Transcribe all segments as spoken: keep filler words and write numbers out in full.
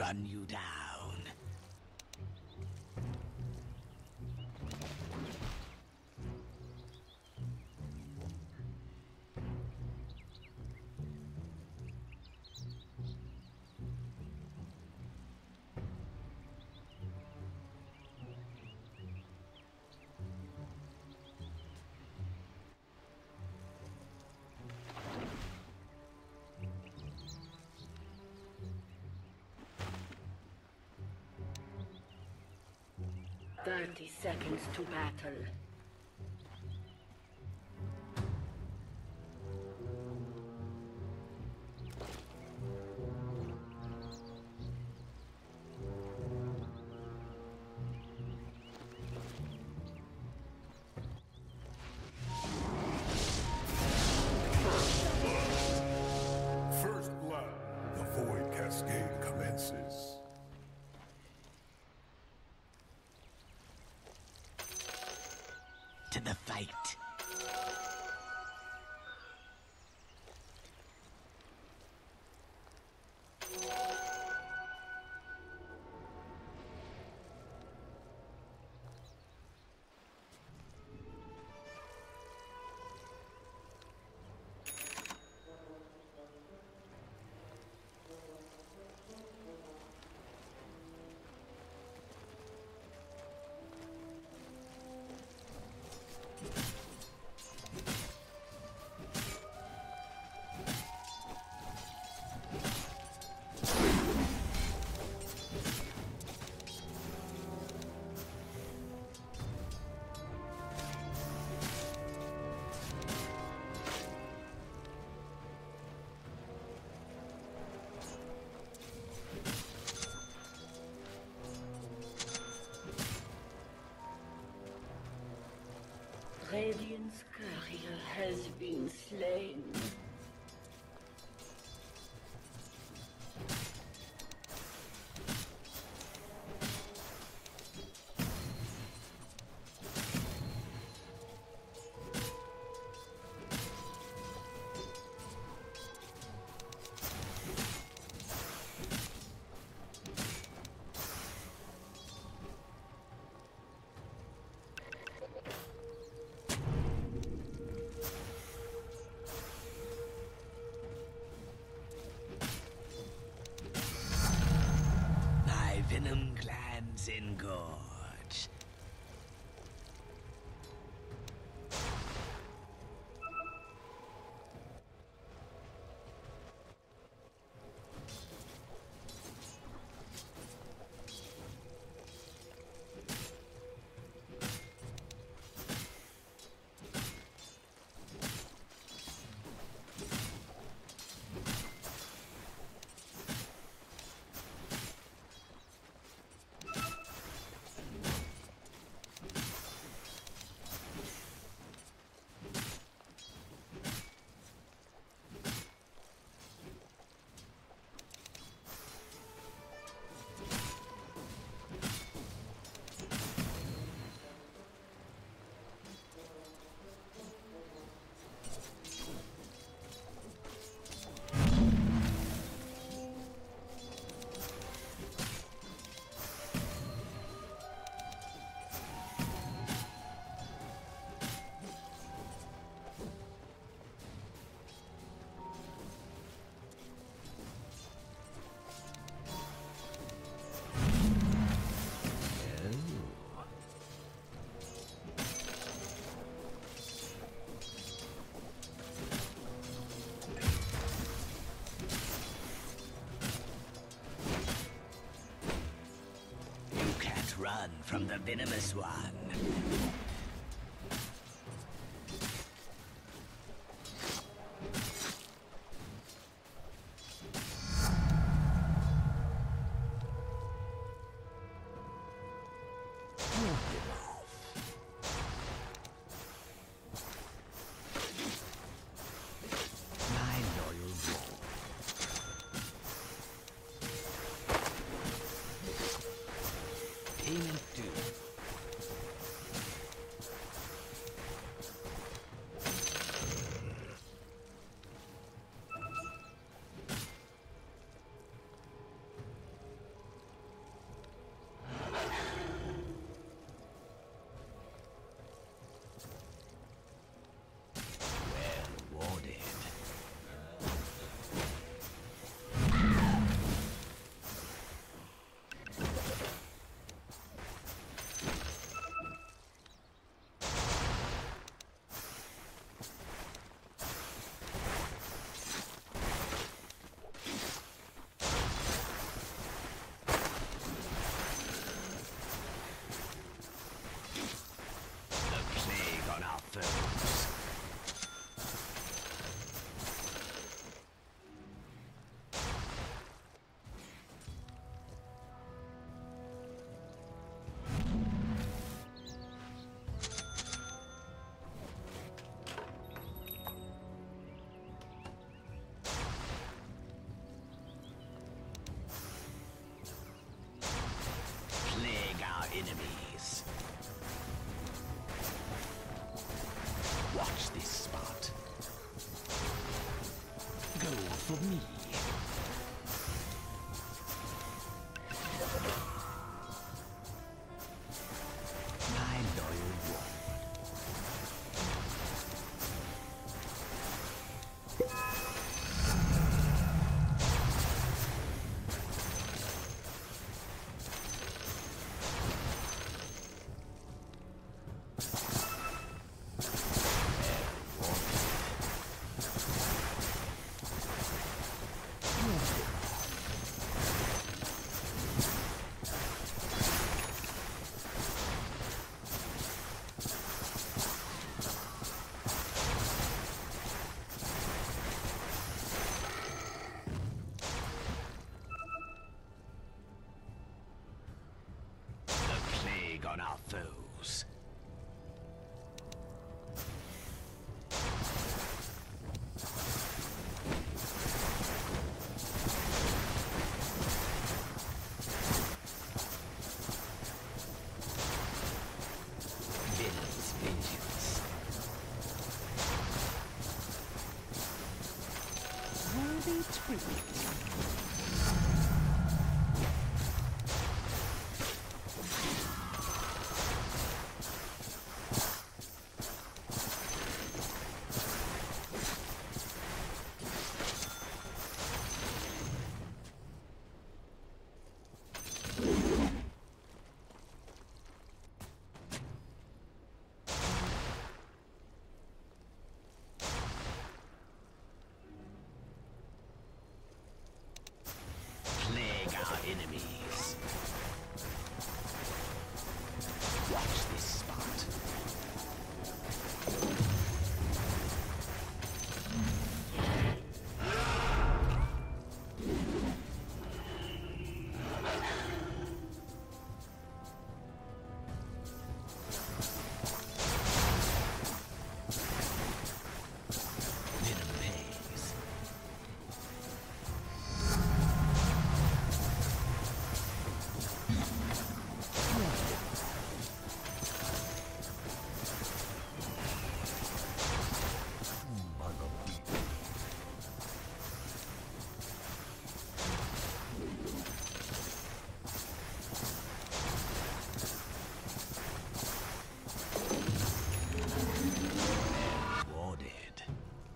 run you down. Thirty seconds to battle. First blood. The Void Cascade commences. To the fight. Radiant's courier has been slain. Venom glands engorge. Run from the venomous one. enemies. Watch this spot. Go for me. My loyal ward. On our foes. Venom's vengeance. Worthy tribute. Plague our enemies. Watch this spot. Venom pays. Warded.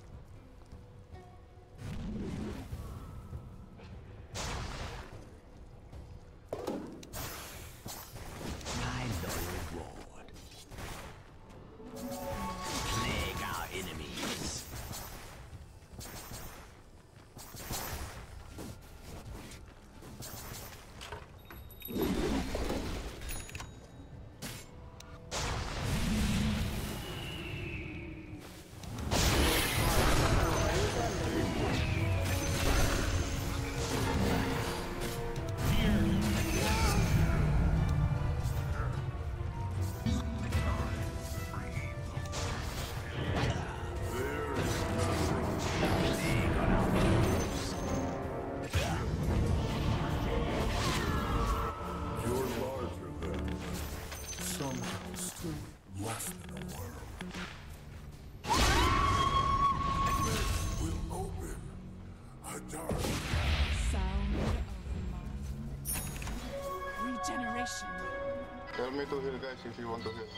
My loyal ward. Plague our enemies. Plague on our foes. You're larger than, somehow still less than a world. This will open a dark Sound of mind. Regeneration. Tell me to heal, guys, if you want to heal.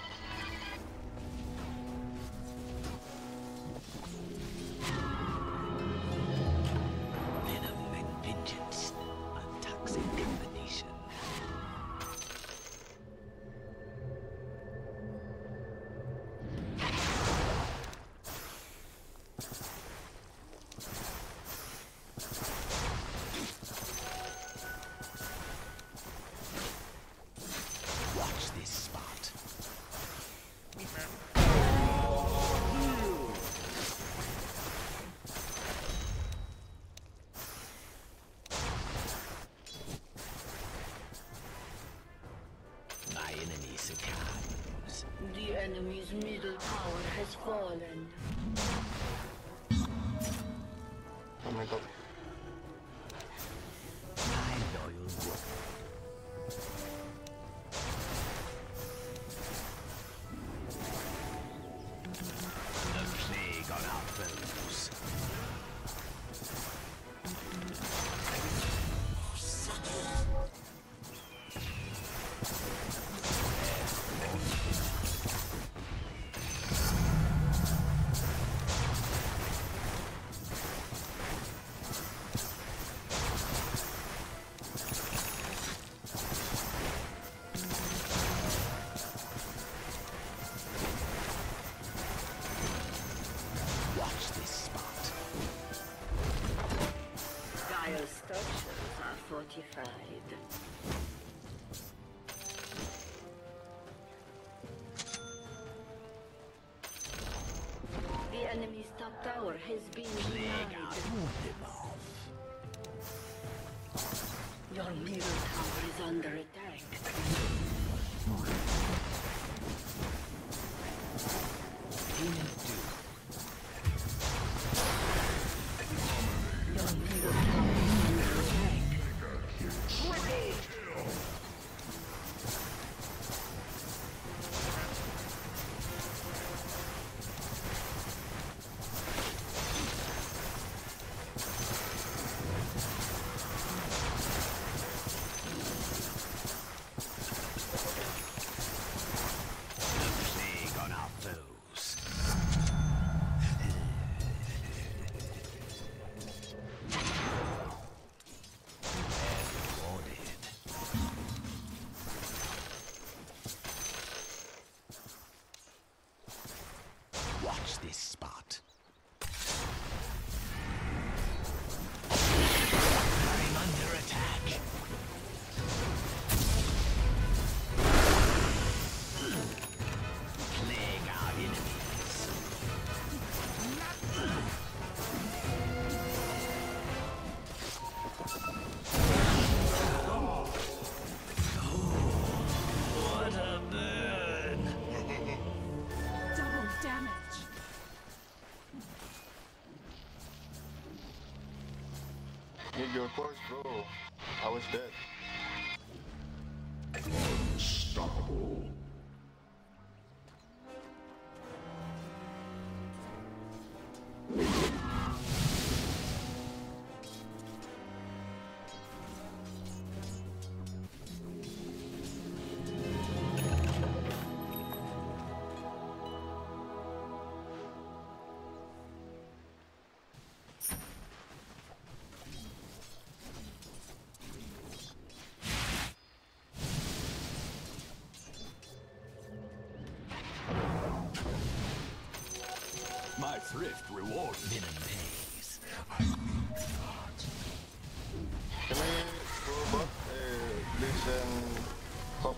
Venom and vengeance. A toxic combination. Watch this spot. My enemy succumbs. The enemy's middle tower has fallen. Oh my god. My loyal ward. tower has been Plague out. denied. Ward them off. Your middle tower is under attack. Demon Doom. Your middle tower is under attack. Plague on our foes. Rewarded. Watch this spot. I'm under attack. Plague our enemies. What a burn! Double damage. Need your force, bro. I was dead. Unstoppable. My thrift rewards. Venom pays. Can I go back? Uh, please and top.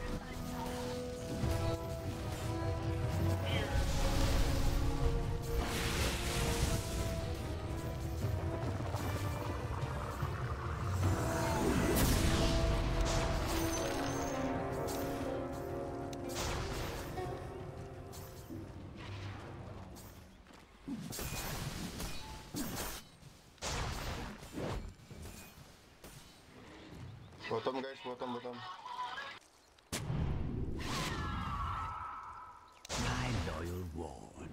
Bottom guys, bottom, bottom. My loyal ward.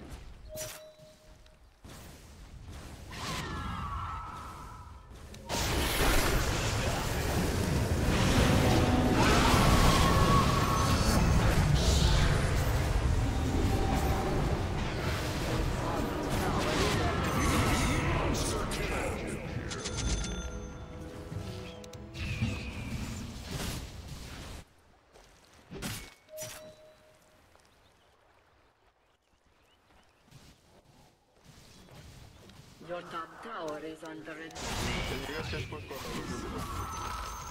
Your top tower is under attack. Can you guys just push bottom?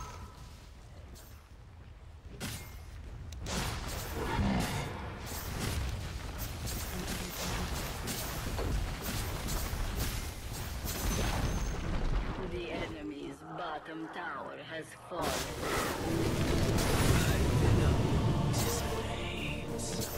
The enemy's bottom tower has fallen. Dissipates.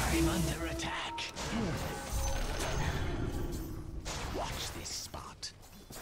I'm under attack. Watch this spot.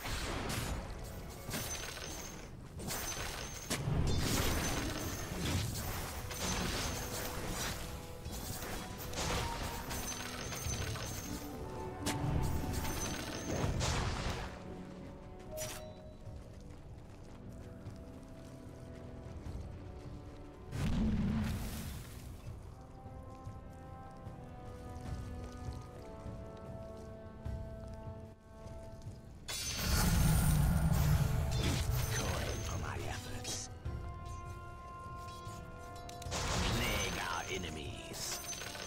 Enemies.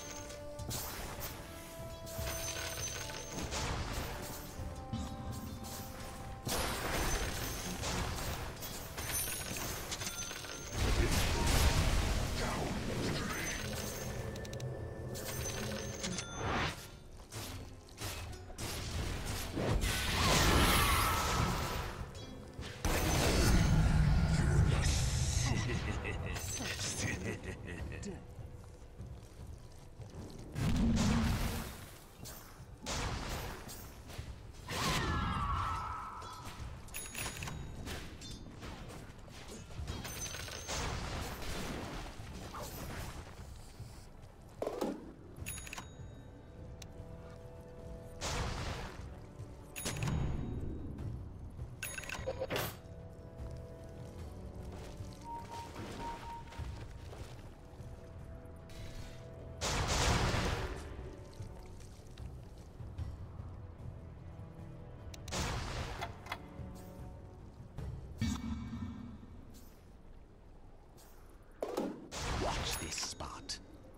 Watch this spot.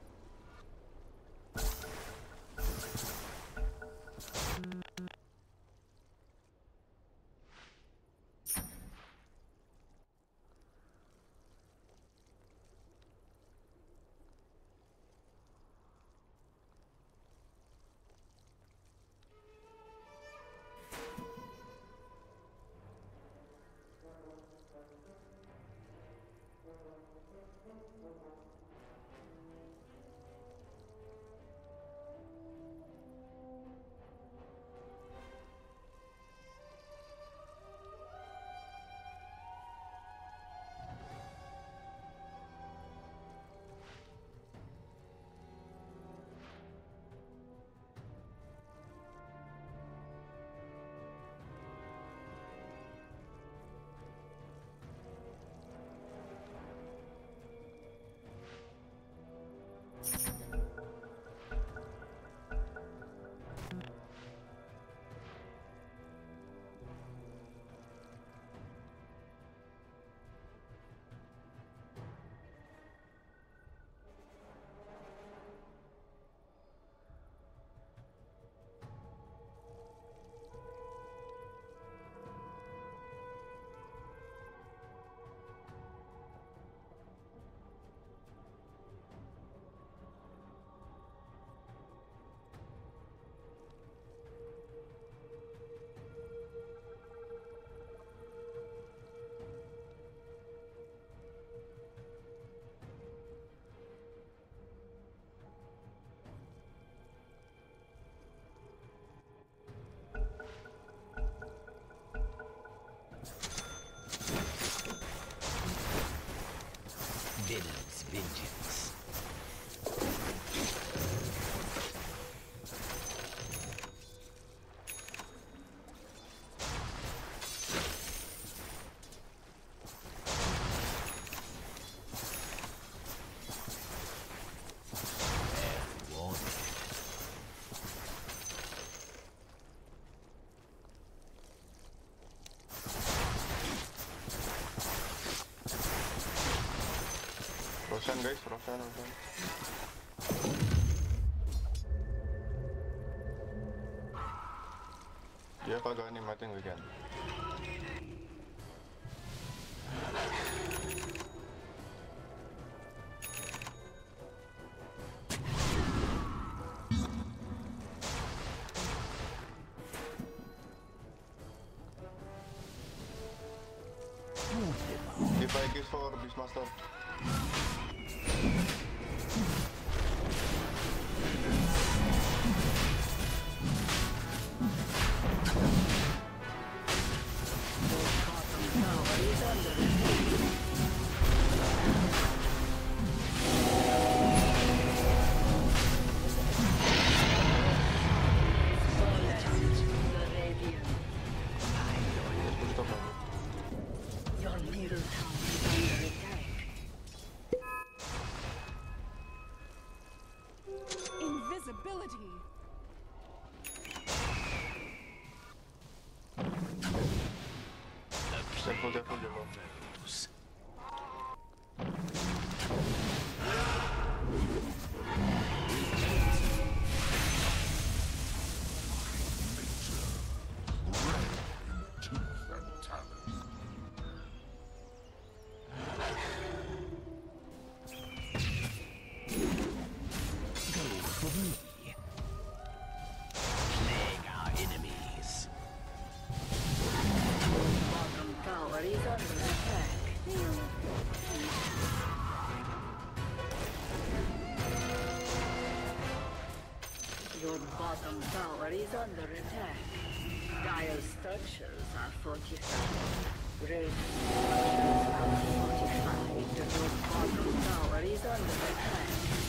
Venom's vengeance. Roshan guys, Roshan, Roshan. Yeah, kagak nih mati weekend. If I kiss for Beastmaster. ability. Careful, careful, careful. Foes. Tooth and talons. Go for me. Plague our enemies. Bottom tower is under attack. Your bottom tower is under attack. Dire structures are fortified. Red structures are fortified. Your bottom tower is under attack.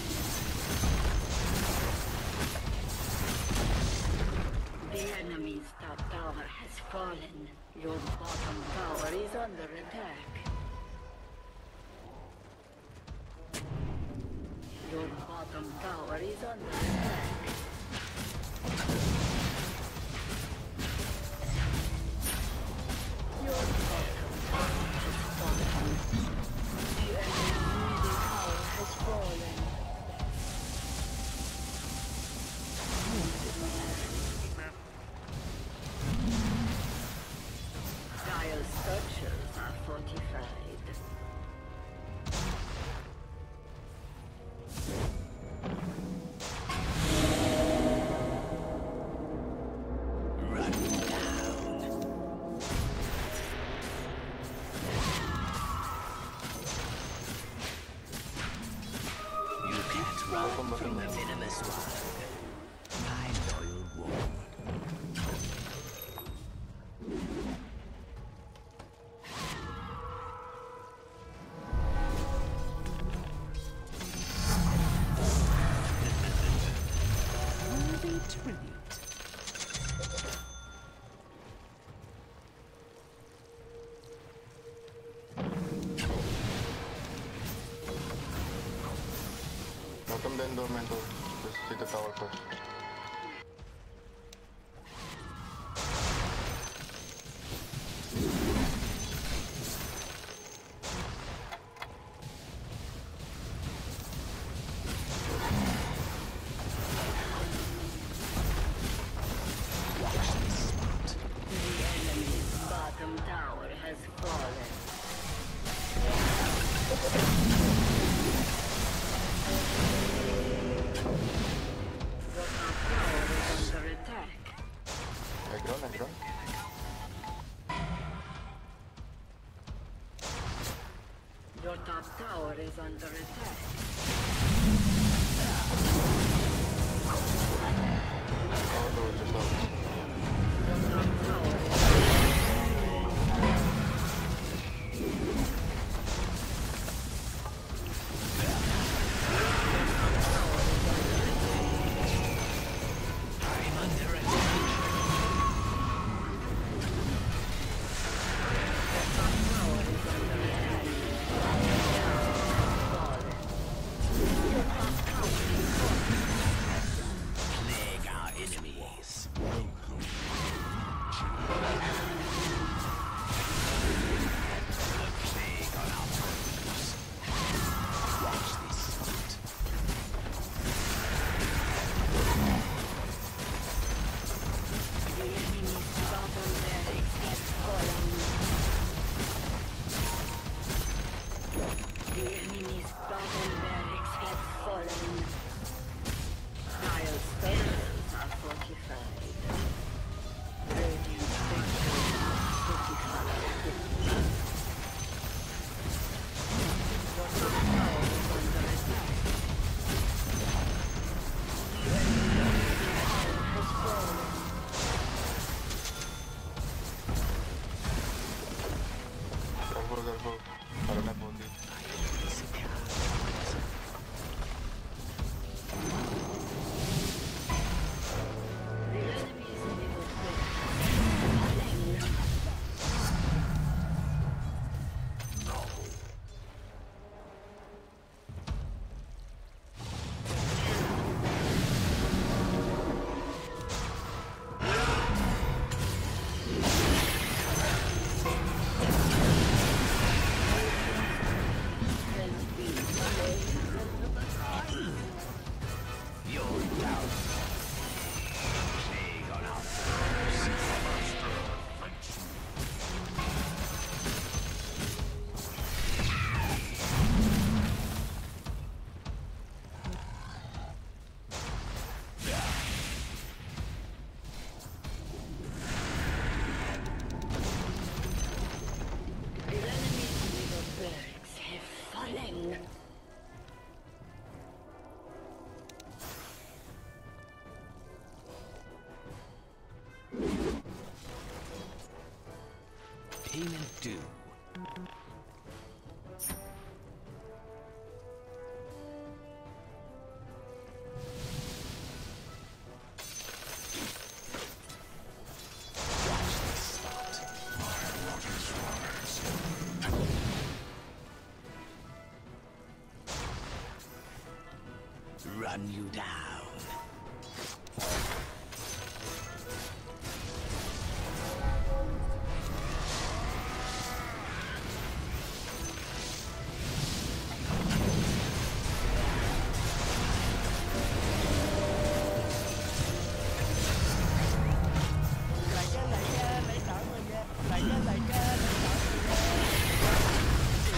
The enemy's top tower has fallen. Your bottom tower is under attack. Your bottom tower is under attack. Your bottom tower has fallen. The enemy's middle tower has fallen. Dire structures are fortified. Run down. You can't run from the venomous one. My loyal ward. Worthy tribute. Bottom then Dormanto. Just hit the tower first. Watch this spot. The enemy's bottom tower has fallen. Your top tower is under attack. Aggron, aggron. Your top tower is under attack. Oh, no, it's just out. Your top tower is I'm under attack. tower is under attack. Fallen. payment due. Watch this spot. Run you down. Lại cha, lại cha, lại đỡ người nha. Lại cha, lại cha, lại đỡ người nha.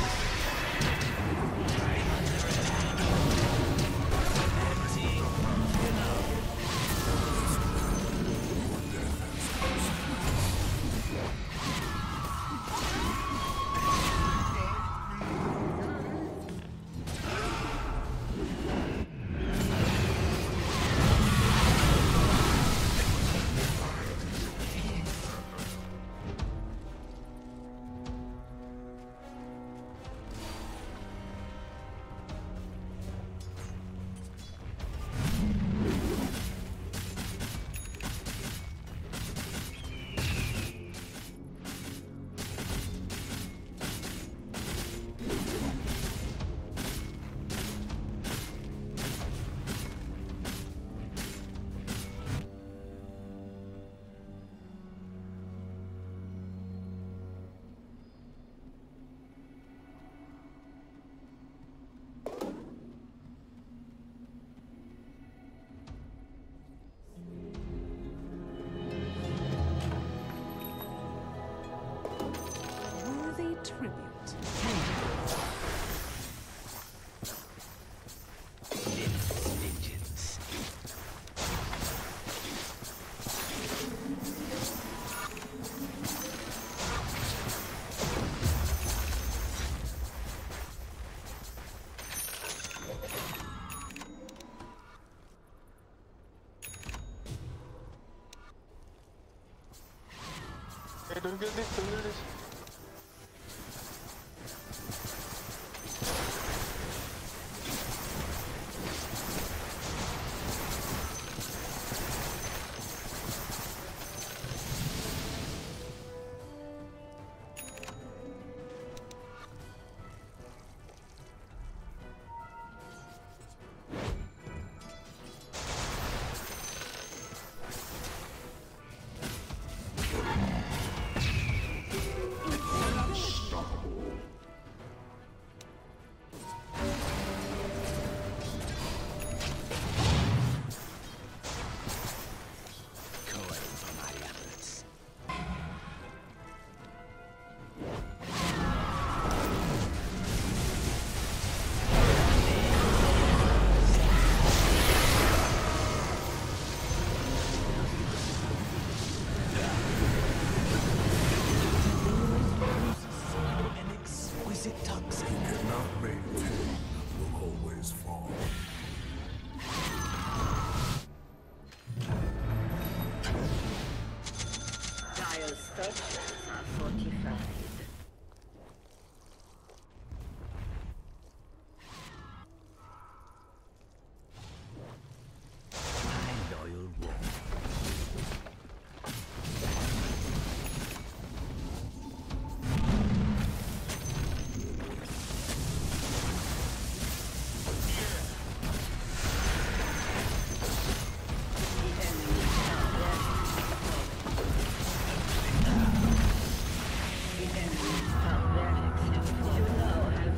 Worthy tribute. Vengeance. Hey, don't kill this, don't kill this. Coin for my efforts. An exquisite toxin. Cannot maintain will always fall. Dire structures are fortified. My loyal wolf. The enemy fell there. The enemy fell there. You now have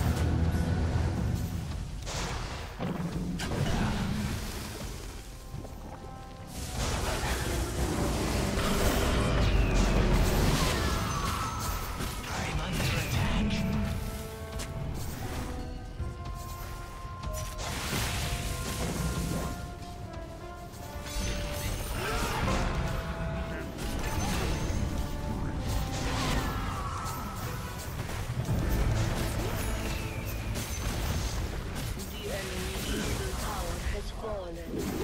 I'm under attack. the enemy's middle tower has fallen.